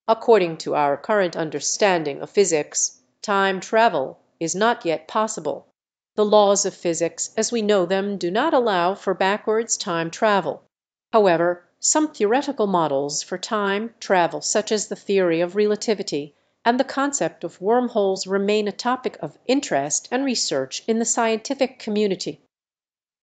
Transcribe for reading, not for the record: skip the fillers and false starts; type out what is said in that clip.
According to our current understanding of physics, time travel is not yet possible. The laws of physics as we know them do not allow for backwards time travel. However, some theoretical models for time travel, such as the theory of relativity and the concept of wormholes, remain a topic of interest and research in the scientific community.